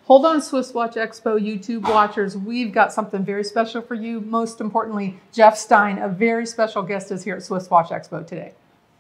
Hold on, Swiss Watch Expo YouTube watchers. We've got something very special for you. Most importantly, Jeff Stein, a very special guest, is here at Swiss Watch Expo today.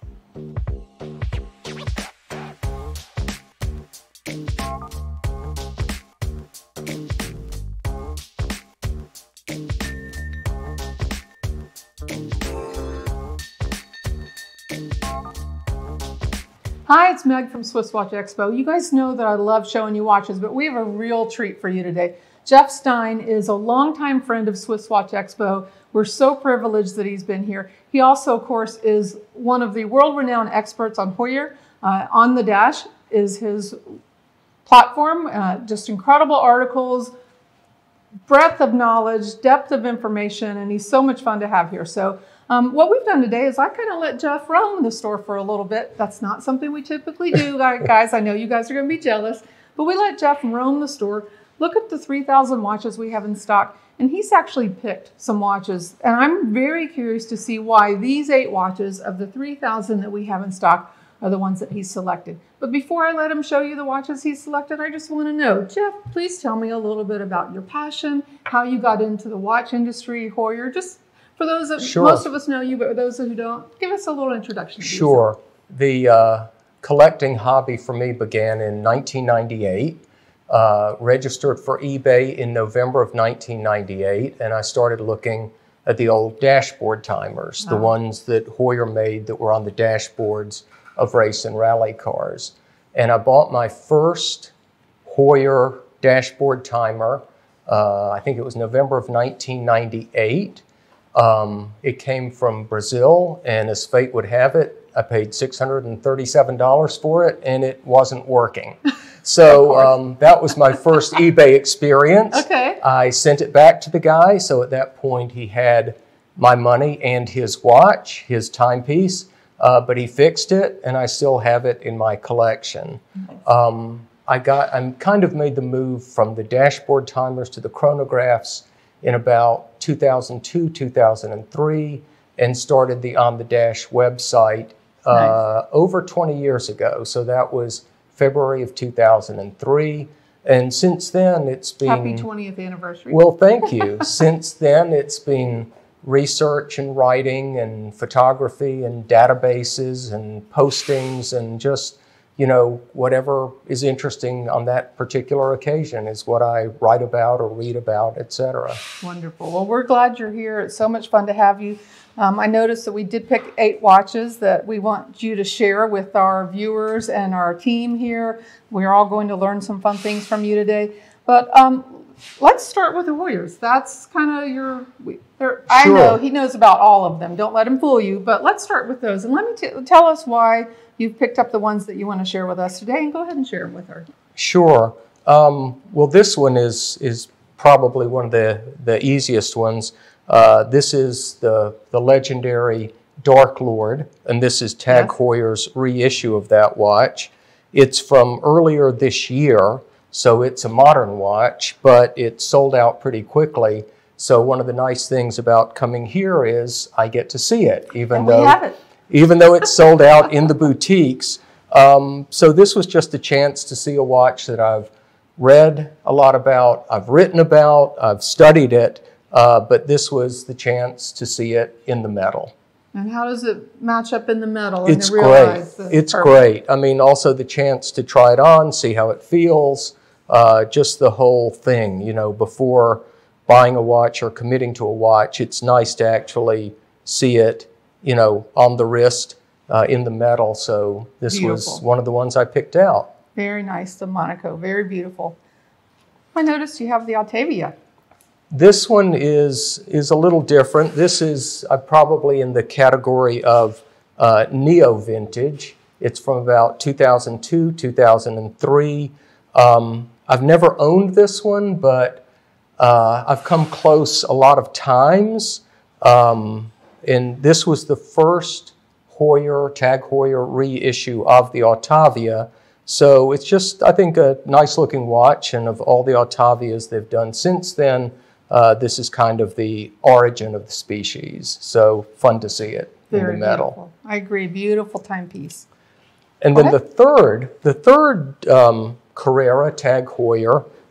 Hi, it's Meg from Swiss Watch Expo. You guys know that I love showing you watches, but we have a real treat for you today. Jeff Stein is a longtime friend of Swiss Watch Expo. We're so privileged that he's been here. He also, of course, is one of the world-renowned experts on Heuer. On the Dash is his platform, just incredible articles, breadth of knowledge, depth of information, and he's so much fun to have here. So what we've done today is I kind of let Jeff roam the store for a little bit. That's not something we typically do, guys. I know you guys are going to be jealous, but we let Jeff roam the store, look at the 3,000 watches we have in stock, and he's actually picked some watches. And I'm very curious to see why these 8 watches of the 3,000 that we have in stock are the ones that he's selected. But before I let him show you the watches he's selected, I just want to know, Jeff, please tell me a little bit about your passion, how you got into the watch industry, Heuer, just for those that most of us know you, but those who don't, give us a little introduction. Sure. The collecting hobby for me began in 1998, registered for eBay in November of 1998, and I started looking at the old dashboard timers, the ones that Heuer made that were on the dashboards of race and rally cars. And I bought my first Heuer dashboard timer, I think it was November of 1998. It came from Brazil, and as fate would have it, I paid $637 for it, and it wasn't working. So that was my first eBay experience. Okay. I sent it back to the guy, so at that point he had my money and his watch, his timepiece, but he fixed it, and I still have it in my collection. I kind of made the move from the dashboard timers to the chronographs in about 2002, 2003, and started the On the Dash website over 20 years ago. So that was February of 2003. And since then, it's been... Happy 20th anniversary. Well, thank you. Since then, it's been research and writing and photography and databases and postings and just, you know, whatever is interesting on that particular occasion is what I write about or read about, etc. Wonderful. Well, we're glad you're here. It's so much fun to have you. I noticed that we did pick 8 watches that we want you to share with our viewers and our team here. We're all going to learn some fun things from you today. But let's start with the Heuers. That's kind of your... I know he knows about all of them. Don't let him fool you. But let's start with those. And let me tell us why you've picked up the ones that you want to share with us today, and go ahead and share them with her. Sure. Well, this one is probably one of the easiest ones. This is the legendary Dark Lord, and this is Tag Heuer's reissue of that watch. It's from earlier this year, so it's a modern watch, but it sold out pretty quickly. So one of the nice things about coming here is I get to see it, even though it's sold out in the boutiques. So this was just a chance to see a watch that I've read a lot about, I've written about, I've studied it, but this was the chance to see it in the metal. And how does it match up in the metal? It's great. It's great. I mean, also the chance to try it on, see how it feels, just the whole thing, you know, before buying a watch or committing to a watch, it's nice to actually see it, you know, on the wrist, in the metal. So this was one of the ones I picked out. Very nice, the Monaco, very beautiful. I noticed you have the Altavia. This one is a little different. This is probably in the category of neo-vintage. It's from about 2002, 2003. I've never owned this one, but I've come close a lot of times. And this was the first Heuer, Tag Heuer reissue of the Altavia. So it's just, I think, a nice looking watch. And of all the Altavias they've done since then, this is kind of the origin of the species. So fun to see it in the metal. Beautiful. I agree. Beautiful timepiece. And then the third Carrera Tag Heuer,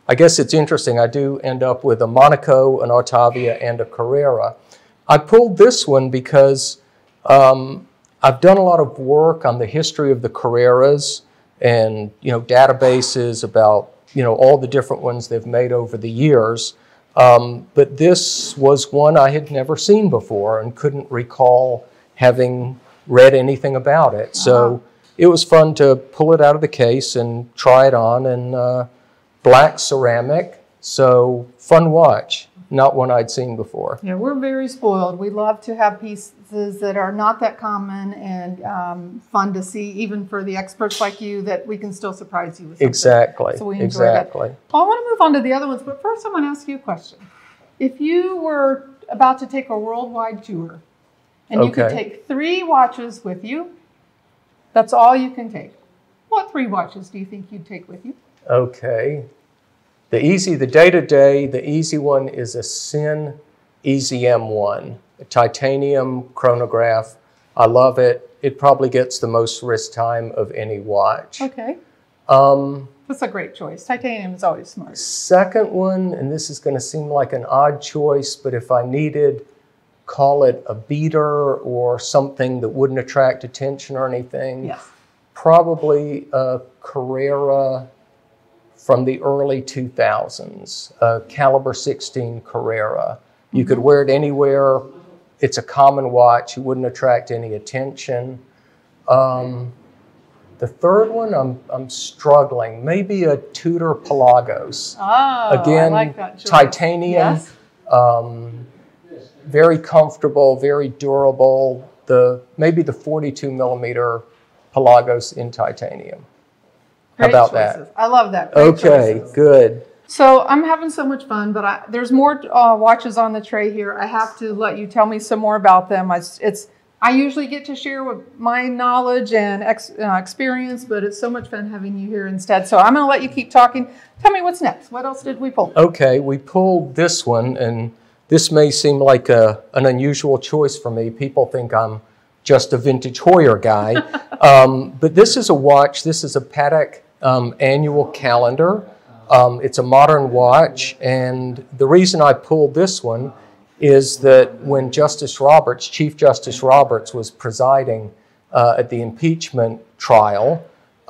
I guess it's interesting. I do end up with a Monaco, an Ottavia, and a Carrera. I pulled this one because I've done a lot of work on the history of the Carreras and, databases about, all the different ones they've made over the years. But this was one I had never seen before and couldn't recall having read anything about it. So it was fun to pull it out of the case and try it on, and black ceramic, so fun watch. Not one I'd seen before. Yeah, we're very spoiled. We love to have pieces that are not that common and fun to see, even for the experts like you, that we can still surprise you with something. Exactly. So we enjoy that. Well, I want to move on to the other ones, but first I want to ask you a question. If you were about to take a worldwide tour and you could take 3 watches with you, that's all you can take. What 3 watches do you think you'd take with you? Okay. The day-to-day, the easy one is a Sin EZM1, a titanium chronograph. I love it. It probably gets the most wrist time of any watch. Okay. That's a great choice. Titanium is always smart. Second one, and this is going to seem like an odd choice, but if I needed, call it a beater or something that wouldn't attract attention or anything, yes, probably a Carrera from the early 2000s, a caliber 16 Carrera. You could wear it anywhere. It's a common watch. You wouldn't attract any attention. The third one, I'm struggling. Maybe a Tudor Pelagos. Oh, again, I like that choice. Titanium. Yes. Very comfortable, very durable. Maybe the 42 millimeter Pelagos in titanium. Great How about choices. that? I love that. Great choices. Good. So I'm having so much fun, but there's more watches on the tray here. I have to let you tell me some more about them. I usually get to share with my knowledge and experience, but it's so much fun having you here instead. So I'm going to let you keep talking. Tell me what's next. What else did we pull? Okay, we pulled this one, and this may seem like an unusual choice for me. People think I'm just a vintage Heuer guy. But this is a watch. This is a Patek annual calendar. It's a modern watch, and the reason I pulled this one is that when Chief Justice Roberts was presiding at the impeachment trial,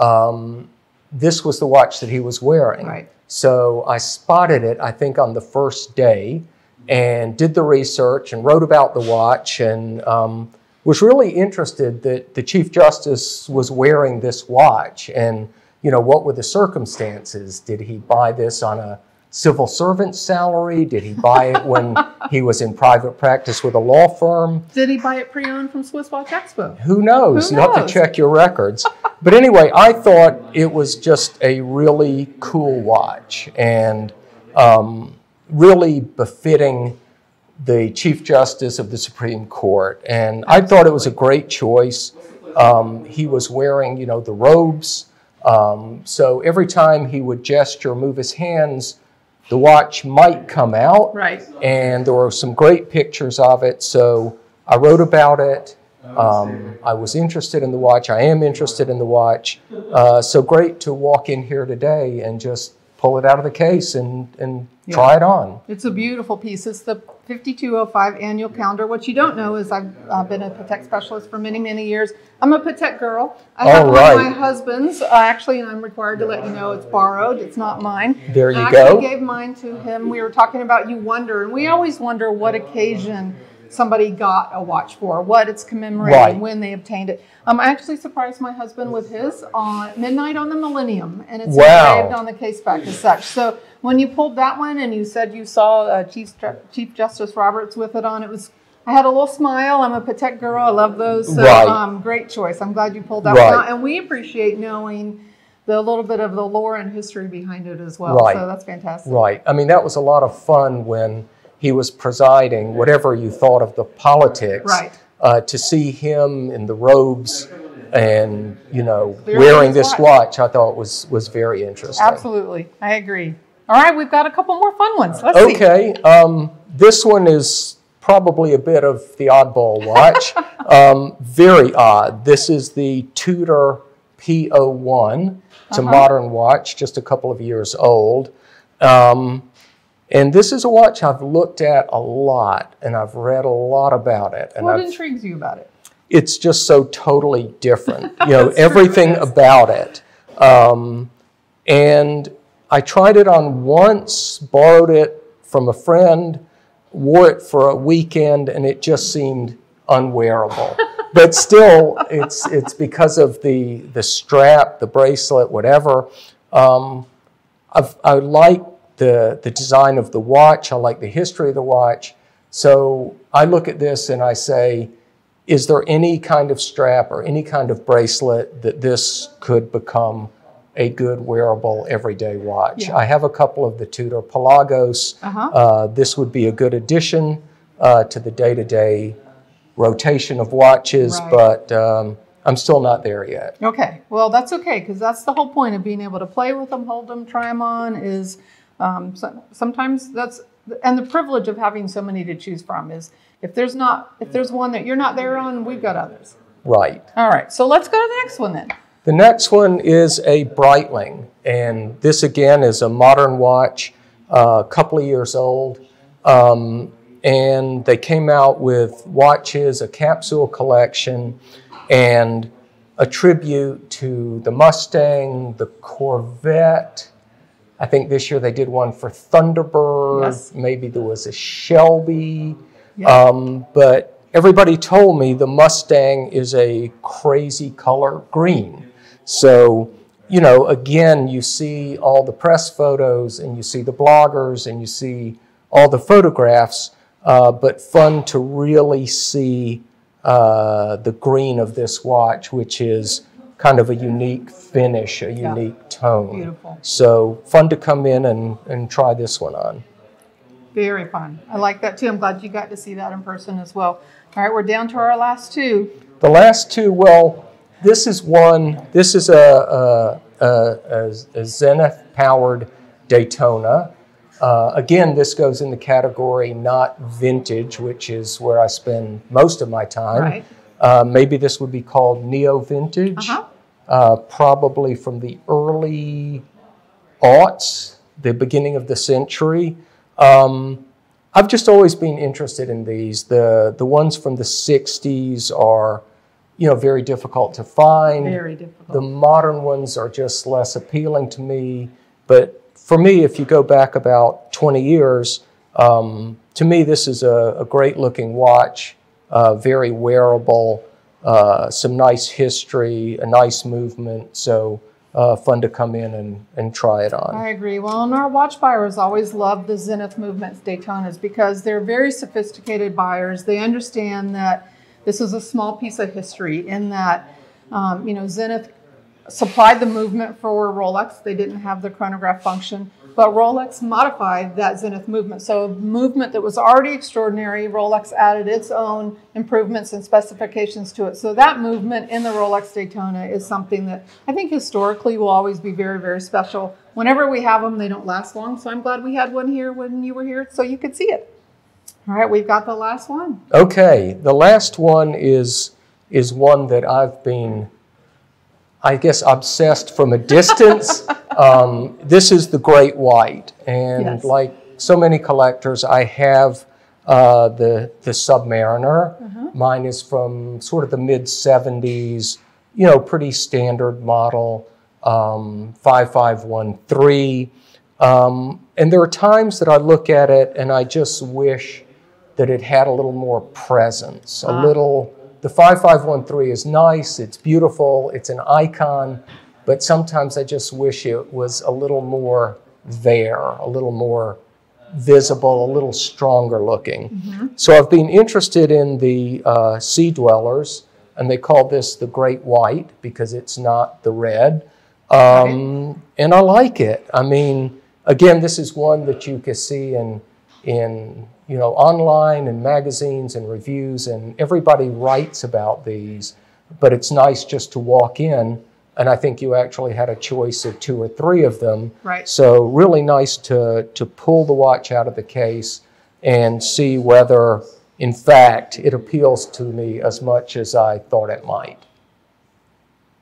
this was the watch that he was wearing. Right. So I spotted it, I think, on the first day and did the research and wrote about the watch, and was really interested that the Chief Justice was wearing this watch. And, what were the circumstances? Did he buy this on a civil servant's salary? Did he buy it when he was in private practice with a law firm? Did he buy it pre-owned from SwissWatchExpo? Who knows? You have to check your records. But anyway, I thought it was just a really cool watch and really befitting the Chief Justice of the Supreme Court. And I thought it was a great choice. He was wearing, the robes. So every time he would gesture, move his hands, the watch might come out. Right. And there were some great pictures of it. So I wrote about it. I was interested in the watch. I am interested in the watch. So great to walk in here today and just pull it out of the case and try it on. It's a beautiful piece. It's the 5205 annual calendar. What you don't know is I've been a Patek specialist for many, many years. I'm a Patek girl. I have one of my husband's, actually, and I'm required to let you know it's borrowed. It's not mine. There you go. I actually gave mine to him. We were talking about you wonder, and we always wonder what occasion somebody got a watch for, what it's commemorating, when they obtained it. I actually surprised my husband with his on midnight on the millennium, and it's engraved on the case back as such. So when you pulled that one and you said you saw Chief Justice Roberts with it on, I had a little smile. I'm a Patek girl. I love those. So great choice. I'm glad you pulled that one out. And we appreciate knowing the little bit of the lore and history behind it as well. So that's fantastic. Right. I mean, that was a lot of fun when he was presiding, whatever you thought of the politics. Right. To see him in the robes and, wearing this watch, I thought was very interesting. Absolutely. I agree. All right, we've got a couple more fun ones. Let's see. Okay. This one is probably a bit of the oddball watch. Very odd. This is the Tudor P01. It's a modern watch, just a couple of years old. And this is a watch I've looked at a lot, and I've read a lot about it. And what intrigues you about it? It's just so totally different. You know, everything about it. And I tried it on once, borrowed it from a friend, wore it for a weekend, and it just seemed unwearable. But still, it's because of the strap, the bracelet, whatever. I like the design of the watch. I like the history of the watch. So I look at this and I say, is there any kind of strap or any kind of bracelet that this could become a good wearable everyday watch? Yeah. I have a couple of the Tudor Pelagos. This would be a good addition to the day-to-day rotation of watches, but I'm still not there yet. Okay, well that's okay, because that's the whole point of being able to play with them, hold them, try them on is sometimes that's, and the privilege of having so many to choose from is if there's one that you're not there on, we've got others. Right. All right, so let's go to the next one then. The next one is a Breitling, and this again is a modern watch, a couple of years old. And they came out with watches, a capsule collection, and a tribute to the Mustang, the Corvette. I think this year they did one for Thunderbird. Yes. Maybe there was a Shelby. Yeah. But everybody told me the Mustang is a crazy color green. So, you know, again, you see all the press photos and you see the bloggers and you see all the photographs. But fun to really see the green of this watch, which is kind of a unique finish, a unique tone. Beautiful. So fun to come in and try this one on. Very fun. I like that too. I'm glad you got to see that in person as well. All right, we're down to our last two. The last two, well, this is a Zenith-powered Daytona. Again, this goes in the category not vintage, which is where I spend most of my time. Right. Maybe this would be called neo-vintage, probably from the early aughts, the beginning of the century. I've just always been interested in these. The ones from the 60s are, you know, very difficult to find. Very difficult. The modern ones are just less appealing to me, but for me, if you go back about 20 years, to me this is a great-looking watch, very wearable, some nice history, a nice movement, so fun to come in and try it on. I agree. Well, and our watch buyers always love the Zenith Movement Daytonas because they're very sophisticated buyers. They understand that this is a small piece of history in that, you know, Zenith supplied the movement for Rolex. They didn't have the chronograph function, but Rolex modified that Zenith movement. So a movement that was already extraordinary, Rolex added its own improvements and specifications to it. So that movement in the Rolex Daytona is something that I think historically will always be very, very special. Whenever we have them, they don't last long. So I'm glad we had one here when you were here so you could see it. All right, we've got the last one. Okay, the last one is one that I've been, I guess, obsessed from a distance. This is the Great White, and like so many collectors, I have the Submariner. Mine is from sort of the mid-70s, you know, pretty standard model, 5513. And there are times that I look at it and I just wish that it had a little more presence, a little. The 5513 is nice, it's beautiful, it's an icon, but sometimes I just wish it was a little more there, a little more visible, a little stronger looking. So I've been interested in the Sea Dwellers, and they call this the Great White because it's not the red. And I like it. I mean, again, this is one that you can see in you know, online and magazines and reviews, and everybody writes about these, but it's nice just to walk in, and I think you actually had a choice of 2 or 3 of them. Right. So really nice to pull the watch out of the case and see whether, in fact, it appeals to me as much as I thought it might.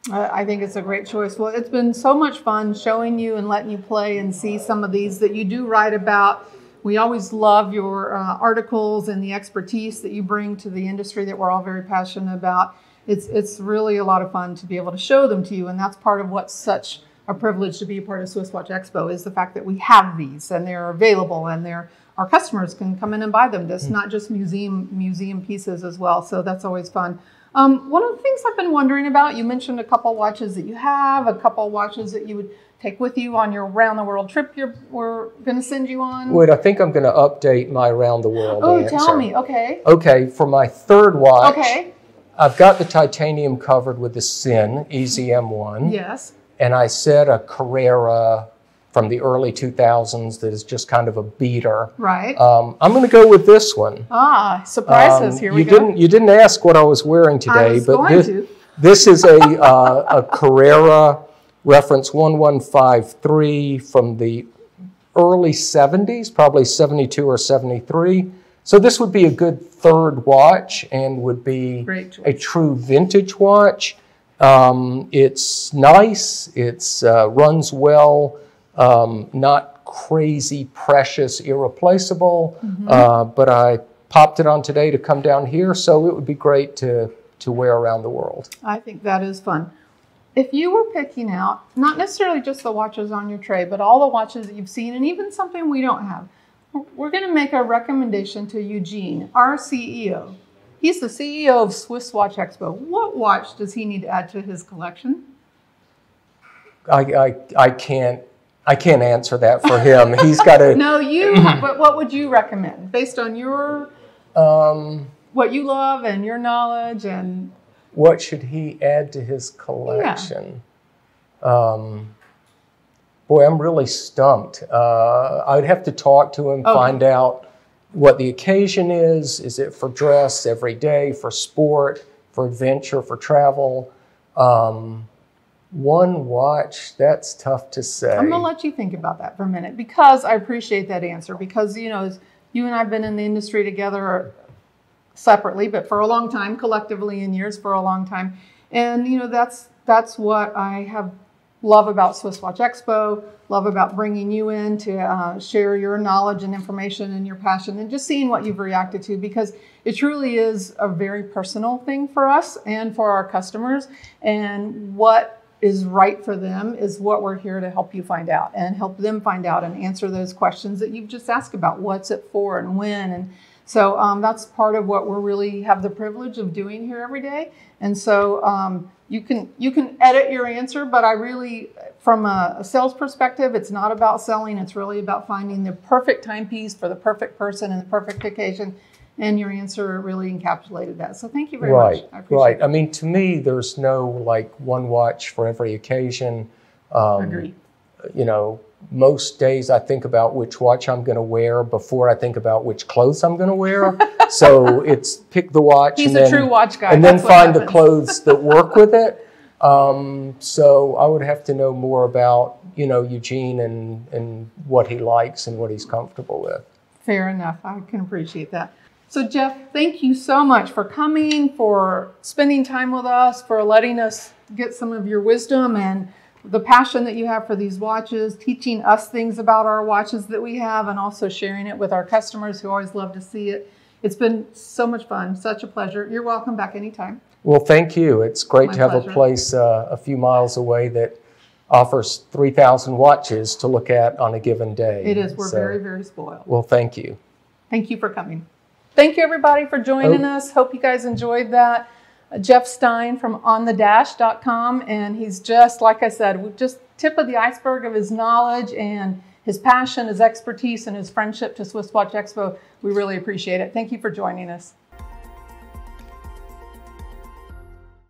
I think it's a great choice. Well, it's been so much fun showing you and letting you play and see some of these that you do write about. We always love your articles and the expertise that you bring to the industry that we're all very passionate about. It's really a lot of fun to be able to show them to you, and that's part of what's such a privilege to be a part of SwissWatchExpo is the fact that we have these and they're available and our customers can come in and buy them. That's not just museum pieces as well, so that's always fun. One of the things I've been wondering about, you mentioned a couple watches that you have, a couple watches that you would take with you on your round-the-world trip we're going to send you on. Wait, I think I'm going to update my round-the-world answer. Tell me. Okay. Okay, for my third watch, okay. I've got the titanium covered with the Sin EZM1. Yes. And I said a Carrera from the early 2000s that is just kind of a beater. Right. I'm going to go with this one. Surprises. Here we go. You didn't ask what I was wearing today, but this is a Carrera reference 1153 from the early 70s, probably 72 or 73. So this would be a good third watch and would be a true vintage watch. It's nice, it's runs well, not crazy, precious, irreplaceable, but I popped it on today to come down here, so it would be great to wear around the world. I think that is fun. If you were picking out, not necessarily just the watches on your tray, but all the watches that you've seen, and even something we don't have, we're going to make a recommendation to Eugene, our CEO. He's the CEO of SwissWatchExpo. What watch does he need to add to his collection? I can't answer that for him. He's got to. No, you. But what would you recommend based on your what you love and your knowledge and? What should he add to his collection? Yeah. Boy, I'm really stumped. I'd have to talk to him, find out what the occasion is. Is it for dress every day, for sport, for adventure, for travel? One watch, that's tough to say. I'm going to let you think about that for a minute because I appreciate that answer because, you know, you and I have been in the industry together separately, but for a long time, collectively in years for a long time. And, you know, that's what I love about SwissWatchExpo, love about bringing you in to share your knowledge and information and your passion and just seeing what you've reacted to because it truly is a very personal thing for us and for our customers. And what is right for them is what we're here to help you find out and help them find out and answer those questions that you've just asked about. What's it for and when? And so that's part of what we really have the privilege of doing here every day. And so you can edit your answer, but I really, from a sales perspective, it's not about selling. It's really about finding the perfect timepiece for the perfect person and the perfect occasion. And your answer really encapsulated that. So thank you very much. I appreciate it. I mean, to me, there's no like one watch for every occasion. Agree. You know, most days I think about which watch I'm going to wear before I think about which clothes I'm going to wear. So it's pick the watch. He's a true watch guy. And then find the clothes that work with it. So I would have to know more about, you know, Eugene and what he likes and what he's comfortable with. Fair enough. I can appreciate that. So Jeff, thank you so much for coming, for spending time with us, for letting us get some of your wisdom and the passion that you have for these watches, teaching us things about our watches that we have, and also sharing it with our customers who always love to see it. It's been so much fun, such a pleasure. You're welcome back anytime. Well, thank you. It's great to have a place a few miles away that offers 3,000 watches to look at on a given day. It is. We're very, very spoiled. Well, thank you. Thank you for coming. Thank you, everybody, for joining us. Hope you guys enjoyed that. Jeff Stein from onthedash.com, and he's just, like I said, just tip of the iceberg of his knowledge and his passion, his expertise, and his friendship to SwissWatchExpo. We really appreciate it. Thank you for joining us.